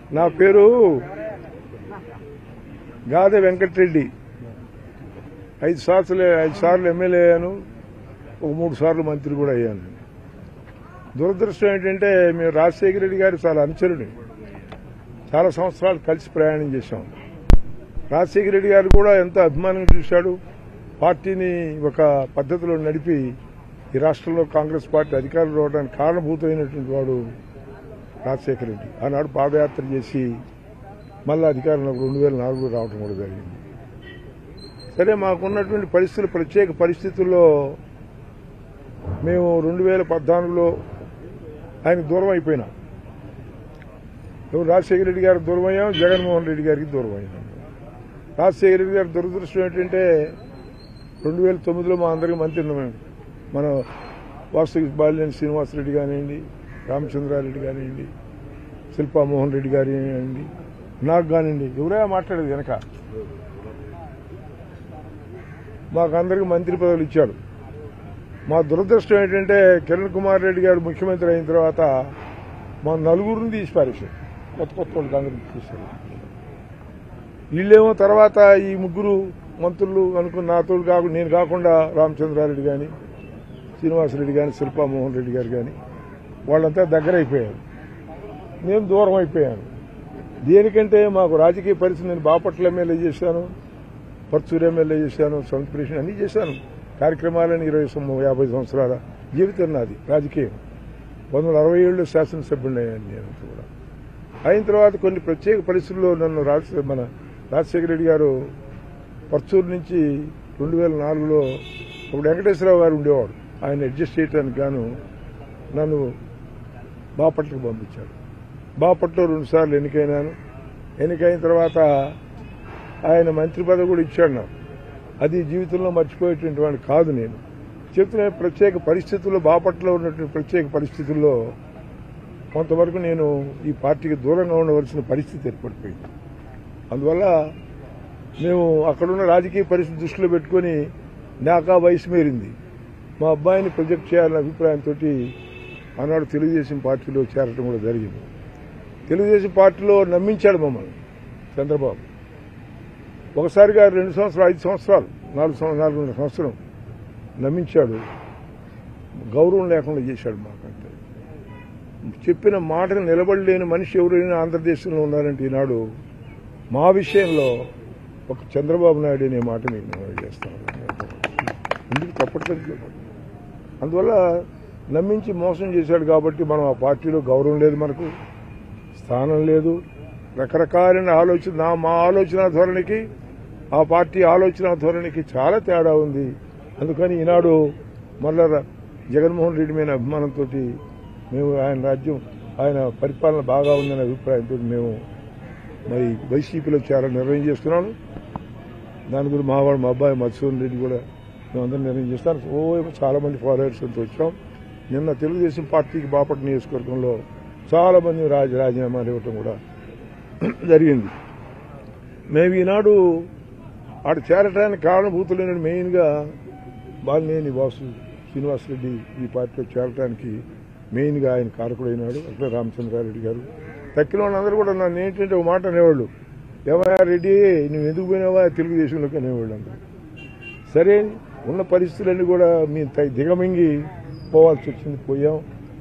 నా పేరు గాదే వెంకట రెడ్డి. 5 సార్లు ఎమ్మెల్యే అయ్యాను, ఒక 3 సార్లు మంత్రి కూడా అయ్యాను. దురదృష్టం ఏంటంటే మేము రాజశేఖర రెడ్డి గారు చాలా అనుచరుని, చాలా సంవత్సరాలు కలిసి ప్రయాణం చేశాం. రాజశేఖర రెడ్డి గారు కూడా ఎంతో అభిమానంగా చూశాడు. పార్టీని ఒక పద్ధతిలో నడిపి ఈ రాష్ట్రంలో కాంగ్రెస్ పార్టీ అధికారంలో రావడానికి కారణభూతమైనటువంటి వాడు రాజశేఖర రెడ్డి. ఆనాడు పాదయాత్ర చేసి మళ్ళీ అధికారంలో 2004లో రావడం కూడా జరిగింది. సరే, మాకున్నటువంటి పరిస్థితులు, ప్రత్యేక పరిస్థితుల్లో మేము 2014లో ఆయనకు దూరం అయిపోయినాం. రాజశేఖర రెడ్డి గారికి దూరం అయ్యాం, జగన్మోహన్ రెడ్డి గారికి దూరం అయ్యాం. రాజశేఖర రెడ్డి గారి దురదృష్టం ఏంటంటే 2009లో మా అందరికీ మంత్రి మన వాస్తవిక బాలినేని శ్రీనివాసరెడ్డి కానివ్వండి, రామచంద్రారెడ్డి కానివ్వండి, శిల్పామోహన్ రెడ్డి గారి కానివ్వండి, నాకు కానివ్వండి, ఎవరైనా మాట్లాడేది వెనక మాకు అందరికీ మంత్రి పదవులు ఇచ్చాడు. మా దురదృష్టం ఏంటంటే కిరణ్ కుమార్ రెడ్డి గారు ముఖ్యమంత్రి అయిన తర్వాత మా నలుగురిని తీసి పారేశారు, కొత్త వాళ్ళు కాంగ్రెస్ తీశారు. వీళ్ళేమో తర్వాత ఈ ముగ్గురు మంత్రులు అనుకున్న నాతో నేను కాకుండా రామచంద్రారెడ్డి కానీ, శ్రీనివాసరెడ్డి కానీ, శిల్పామోహన్ రెడ్డి గారు కానీ వాళ్ళంతా దగ్గర అయిపోయారు. నేను దూరం అయిపోయాను. దేనికంటే మాకు రాజకీయ పరిస్థితి, నేను బాపట్ల ఎమ్మెల్యే చేశాను, పర్చూరు ఎమ్మెల్యే చేశాను, సంస్కృష్ణ అన్నీ చేశాను. కార్యక్రమాలని 50 సంవత్సరాల జీవితం నాది రాజకీయం. 1967లో శాసనసభ్యుడిని అయ్యాను నేను కూడా. అయిన తర్వాత కొన్ని ప్రత్యేక పరిస్థితుల్లో నన్ను మన రాజశేఖర రెడ్డి గారు పర్చూరు నుంచి 2004లో ఒక వెంకటేశ్వరరావు గారు ఉండేవాడు, ఆయన అడ్జస్ట్ చేయడానికి గాను నన్ను బాపట్లకు పంపించాడు. బాపట్లో 2 సార్లు ఎన్నికైనాను. ఎన్నికైన తర్వాత ఆయన మంత్రి పదవి కూడా ఇచ్చాడు నాకు. అది జీవితంలో మర్చిపోయేటువంటి వాడిని కాదు. నేను చెప్తున్న ప్రత్యేక పరిస్థితుల్లో, బాపట్లో ఉన్నటువంటి ప్రత్యేక పరిస్థితుల్లో కొంతవరకు నేను ఈ పార్టీకి దూరంగా ఉండవలసిన పరిస్థితి ఏర్పడిపోయింది. అందువల్ల మేము అక్కడున్న రాజకీయ పరిస్థితి దృష్టిలో పెట్టుకుని నాకు ఆ వయసు మేరింది, మా అబ్బాయిని ప్రొజెక్ట్ చేయాలనే అభిప్రాయంతో ఆనాడు తెలుగుదేశం పార్టీలో చేరటం కూడా జరిగింది. తెలుగుదేశం పార్టీలో నమ్మించాడు మమ్మల్ని చంద్రబాబు. ఒకసారిగా 2 సంవత్సరాలు, 5 సంవత్సరాలు, 4 సంవత్సరం నమ్మించాడు. గౌరవం లేకుండా చేశాడు మాకంటే. చెప్పిన మాటను నిలబడలేని మనిషి ఎవరైనా ఆంధ్రదేశంలో ఉన్నారంటే ఈనాడు మా విషయంలో ఒక చంద్రబాబు నాయుడు అనే మాట మీకు నేను చేస్తాను. ఎందుకు తప్పట్లేదు. అందువల్ల నమ్మించి మోసం చేశాడు కాబట్టి మనం ఆ పార్టీలో గౌరవం లేదు, మనకు స్థానం లేదు. రకరకాలైన ఆలోచన, మా ఆలోచన ధోరణికి ఆ పార్టీ ఆలోచన ధోరణికి చాలా తేడా ఉంది. అందుకని ఈనాడు మళ్ళా జగన్మోహన్ రెడ్డి మీద అభిమానంతో మేము ఆయన పరిపాలన బాగా ఉందనే అభిప్రాయంతో మేము మరి వైసీపీలో చేరాలని నిర్ణయం చేస్తున్నాను. దాని గురించి మా అబ్బాయి మధుసూదన్ రెడ్డి కూడా మేమందరం నిర్ణయం చేస్తాను. చాలా మంది ఫాలోవర్స్ అంతా వచ్చాం. నిన్న తెలుగుదేశం పార్టీకి బాపట్ల నియోజకవర్గంలో చాలా మంది రాజీనామాలు ఇవ్వటం కూడా జరిగింది. మేము ఈనాడు ఆడ చేరటానికి కారణభూతులైన మెయిన్గా బాలినేని శ్రీనివాసరెడ్డి ఈ పార్టీలో చేరటానికి మెయిన్గా ఆయన కారకుడైనాడు. అట్లా రామచంద్రారెడ్డి గారు, తక్కిన వాళ్ళందరూ కూడా నన్ను ఏంటంటే ఒక మాట అనేవాళ్ళు, ఏమయ్యా రెడ్డి నువ్వు ఎందుకు పోయినావా తెలుగుదేశంలోకి అనేవాళ్ళు అందరూ. సరే, ఉన్న పరిస్థితులన్నీ కూడా మేము దిగమింగి పోవాల్సి వచ్చింది. పోయాం,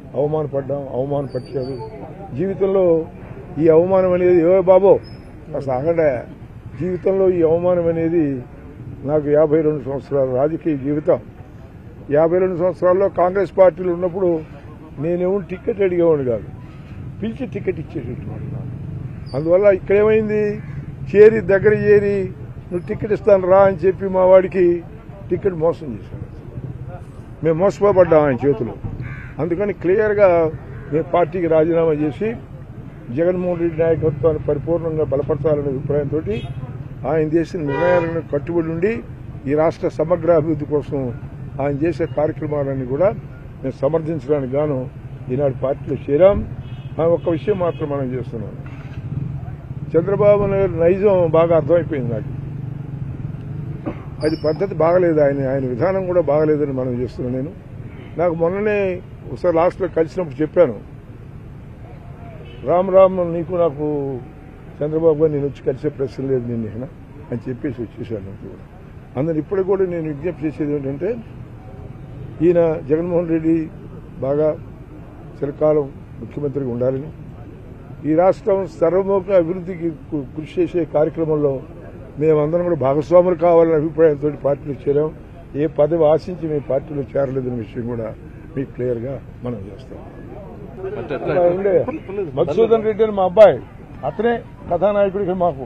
అవమానపరిచాడు. జీవితంలో ఈ అవమానం అనేది బాబో అసలు ఆగండా, జీవితంలో ఈ అవమానం అనేది నాకు 52 సంవత్సరాల రాజకీయ జీవితం. 52 సంవత్సరాల్లో కాంగ్రెస్ పార్టీలో ఉన్నప్పుడు నేనేమో టికెట్ అడిగేవాడిని కాదు, పిలిచి టికెట్ ఇచ్చేటటువంటి. అందువల్ల ఇక్కడేమైంది, దగ్గర చేరి నువ్వు టికెట్ ఇస్తాను రా అని చెప్పి మా వాడికి టికెట్ మోసం చేశాడు. మేము మోసపోబడ్డాం ఆయన చేతిలో. అందుకని క్లియర్గా మేము పార్టీకి రాజీనామా చేసి జగన్మోహన్ రెడ్డి నాయకత్వాన్ని పరిపూర్ణంగా బలపరచాలనే అభిప్రాయంతో ఆయన చేసిన నిర్ణయాలను కట్టుబడి ఉండి ఈ రాష్ట్ర సమగ్ర అభివృద్ధి కోసం ఆయన చేసే కార్యక్రమాలన్నీ కూడా మేము సమర్థించడానికి గాను ఈనాడు పార్టీలో చేరాం. ఒక్క విషయం మాత్రం మనం చేస్తున్నాం, చంద్రబాబు నాయుడు నైజం బాగా అర్థమైపోయింది నాకు. అది పద్ధతి బాగలేదు, ఆయన విధానం కూడా బాగలేదని మనం చేస్తున్నాను. నాకు మొన్ననే ఒకసారి లాస్ట్లో కలిసినప్పుడు చెప్పాను, రామ్ నీకు నాకు చంద్రబాబు గారు నేను వచ్చి కలిసే ప్రశ్న లేదు నేను అని చెప్పేసి వచ్చేసాను. అందరు ఇప్పటికి కూడా నేను విజ్ఞప్తి చేసేది ఏంటంటే ఈయన జగన్మోహన్ రెడ్డి బాగా చిరకాలం ముఖ్యమంత్రిగా ఉండాలని, ఈ రాష్ట్రం సర్వముఖ అభివృద్ధికి కృషి చేసే కార్యక్రమంలో మేమందరం కూడా భాగస్వాములు కావాలనే అభిప్రాయంతో పార్టీలో చేరాం. ఏ పదవి ఆశించి మేము పార్టీలో చేరలేదనే విషయం కూడా మీకు క్లియర్గా మనం చేస్తాం. మధుసూదన్ రెడ్డి అని మా అబ్బాయి, అతనే కథానాయకుడికి మాకు.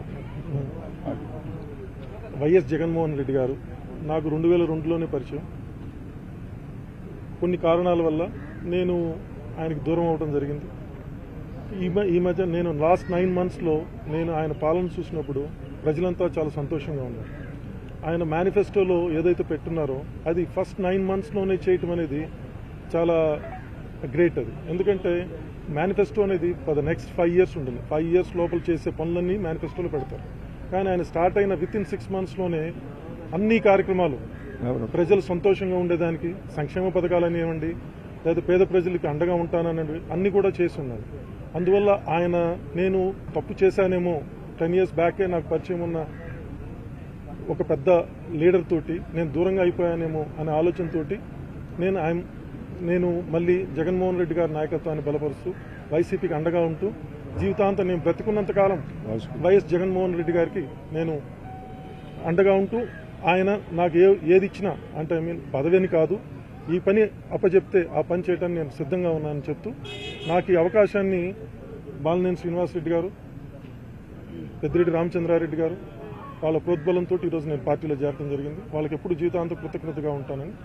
వైఎస్ జగన్మోహన్ రెడ్డి గారు నాకు 2002లోనే పరిచయం. కొన్ని కారణాల వల్ల నేను ఆయనకు దూరం అవడం జరిగింది. ఈ మధ్య నేను లాస్ట్ 9 monthsలో నేను ఆయన పాలన చూసినప్పుడు ప్రజలంతా చాలా సంతోషంగా ఉన్నారు. ఆయన మేనిఫెస్టోలో ఏదైతే పెట్టున్నారో అది ఫస్ట్ 9 monthsలోనే చేయటం అనేది చాలా గ్రేట్. అది ఎందుకంటే మేనిఫెస్టో అనేది ఫర్ ద నెక్స్ట్ 5 years ఉండాలి. 5 years లోపల చేసే పనులన్నీ మేనిఫెస్టోలో పెడతారు. కానీ ఆయన స్టార్ట్ అయిన వితిన్ 6 monthsలోనే అన్ని కార్యక్రమాలు ప్రజలు సంతోషంగా ఉండేదానికి, సంక్షేమ పథకాలని ఇవ్వండి లేదా పేద ప్రజలకి అండగా ఉంటానని అన్ని కూడా చేసి ఉన్నారు. అందువల్ల ఆయన నేను తప్పు చేశానేమో 10 years బ్యాకే నాకు పరిచయం ఉన్న ఒక పెద్ద లీడర్ తోటి నేను దూరంగా అయిపోయానేమో అనే ఆలోచనతోటి నేను మళ్ళీ జగన్మోహన్ రెడ్డి గారి నాయకత్వాన్ని బలపరుస్తూ వైసీపీకి అండగా ఉంటూ జీవితాంతం నేను బ్రతికున్నంతకాలం వైఎస్ జగన్మోహన్ రెడ్డి గారికి నేను అండగా ఉంటూ ఆయన నాకు ఏది ఇచ్చినా అంటే పదవిని కాదు, ఈ పని అప్పచెప్తే ఆ పని చేయడానికి నేను సిద్ధంగా ఉన్నానని చెప్తూ నాకు ఈ అవకాశాన్ని బాలినేని శ్రీనివాసరెడ్డి గారు, పెద్దిరెడ్డి రామచంద్రారెడ్డి గారు వాళ్ళ ప్రోద్బలంతో ఈరోజు నేను పార్టీలో చేరడం జరిగింది. వాళ్ళకి ఎప్పుడు జీవితాంతం కృతజ్ఞతగా ఉంటానని.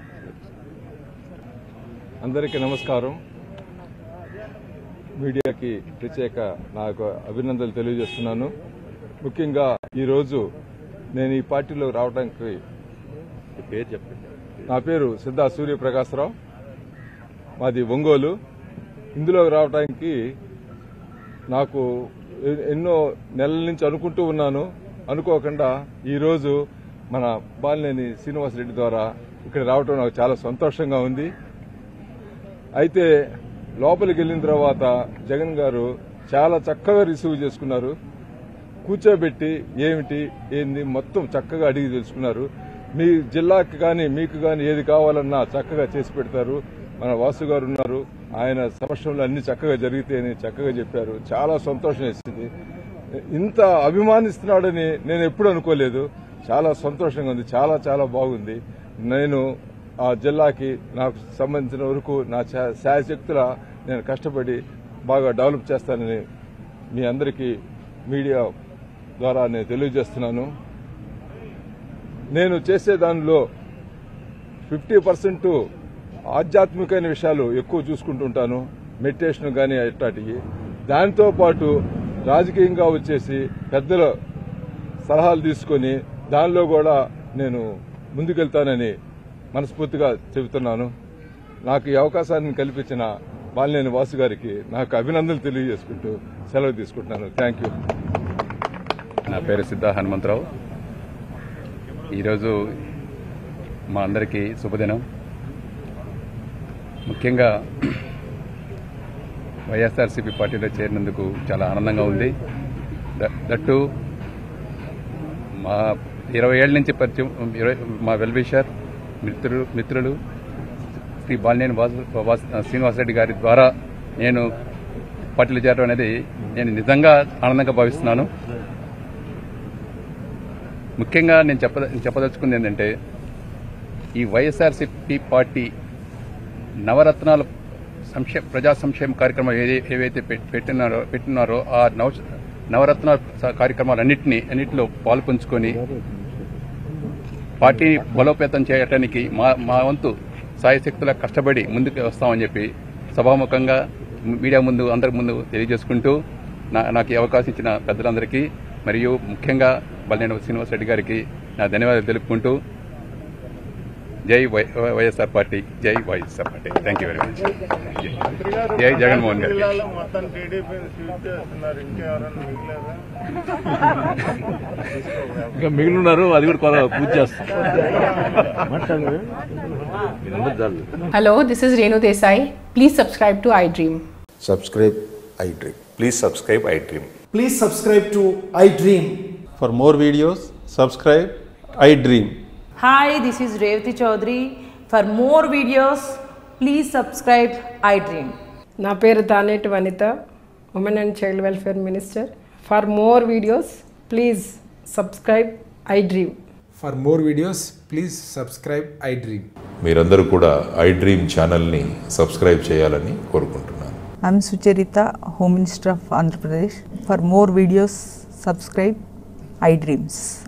అందరికీ నమస్కారం. మీడియాకి ప్రత్యేక నాకు అభినందనలు తెలియజేస్తున్నాను. ముఖ్యంగా ఈరోజు నేను ఈ పార్టీలో రావడానికి నా పేరు సిద్ధా సూర్యప్రకాశరావు, మాది ఒంగోలు. ఇందులో రావడానికి నాకు ఎన్నో నెలల నుంచి అనుకుంటూ ఉన్నాను. అనుకోకుండా ఈరోజు మన బాలినేని శ్రీనివాసరెడ్డి ద్వారా ఇక్కడ రావడం నాకు చాలా సంతోషంగా ఉంది. అయితే లోపలికి వెళ్ళిన తర్వాత జగన్ గారు చాలా చక్కగా రిసీవ్ చేసుకున్నారు. కూర్చోబెట్టి ఏమిటి ఏంది మొత్తం చక్కగా అడిగి తెలుసుకున్నారు. మీ జిల్లాకి కానీ మీకు కానీ ఏది కావాలన్నా చక్కగా చేసి పెడతారు. మన వాసు గారు ఉన్నారు, ఆయన సమక్షంలో అన్ని చక్కగా జరిగితేని చక్కగా చెప్పారు. చాలా సంతోషం వేసింది. ఇంత అభిమానిస్తున్నాడని నేను ఎప్పుడు అనుకోలేదు. చాలా సంతోషంగా ఉంది, చాలా చాలా బాగుంది. నేను ఆ జిల్లాకి నాకు సంబంధించిన వరకు నా శాయశక్తుల నేను కష్టపడి బాగా డెవలప్ చేస్తానని మీ అందరికీ మీడియా ద్వారా నేను తెలియజేస్తున్నాను. నేను చేసే దానిలో 50% ఆధ్యాత్మికమైన విషయాలు ఎక్కువ చూసుకుంటుంటాను, మెడిటేషన్ కానీ అట్లాంటివి. దాంతో పాటు రాజకీయంగా వచ్చేసి పెద్దల సలహాలు తీసుకొని దానిలో కూడా నేను ముందుకెళ్తానని మనస్ఫూర్తిగా చెబుతున్నాను. నాకు ఈ అవకాశాన్ని కల్పించిన బాలినేని వాసు గారికి నాకు అభినందనలు తెలియజేసుకుంటూ సెలవు తీసుకుంటున్నాను. Thank you. నా పేరు సిద్ధా హనుమంతరావు. ఈరోజు మా అందరికీ శుభదినం. ముఖ్యంగా వైఎస్ఆర్సీపీ పార్టీలో చేరినందుకు చాలా ఆనందంగా ఉంది. దట్టు మా 20 ఏళ్ల నుంచి పరిచయం మా వెల్విషర్ మిత్రులు శ్రీ బాలినేని శ్రీనివాసరెడ్డి గారి ద్వారా నేను పార్టీలో చేరడం అనేది నేను నిజంగా ఆనందంగా భావిస్తున్నాను. ముఖ్యంగా నేను చెప్పదలుచుకుంది ఏంటంటే ఈ వైఎస్ఆర్సీపీ పార్టీ నవరత్నాల ప్రజా సంక్షేమ కార్యక్రమాలు ఏవైతే పెట్టినారో ఆ నవరత్నాల కార్యక్రమాలన్నింటిలో పాల్పంచుకొని పార్టీని బలోపేతం చేయడానికి మా వంతు సాయశక్తులా కష్టపడి ముందుకు వస్తామని చెప్పి సభాముఖంగా మీడియా ముందు అందరి ముందు తెలియజేసుకుంటూ నాకు ఈ అవకాశం ఇచ్చిన పెద్దలందరికీ మరియు ముఖ్యంగా బాలినేని శ్రీనివాసరెడ్డి గారికి నా ధన్యవాదాలు తెలుపుకుంటూ జై వైఎస్ఆర్ పార్టీ, జై YSR party. Thank you very much. జై జగన్మోహన్ గారు. ఇంకా మిగిలిన్నారు, అది కూడా పూజ చేస్తాం. Hello, this is Renu Desai. Please subscribe to iDream. Subscribe iDream. Please subscribe iDream. Please subscribe to iDream. For more videos, subscribe iDream. Hi, this is Revati Chaudhary. For more videos, please subscribe iDream. నా పేరు Daneti Vanitha, women and child welfare minister. For more videos please subscribe iDream. For more videos, please subscribe iDream. మీరందరూ కూడా iDream ఛానల్ని subscribe చేయాలని కోరుకుంటున్నాను. I'm Sucharita, Home Minister of Andhra Pradesh. For more videos, subscribe iDreams.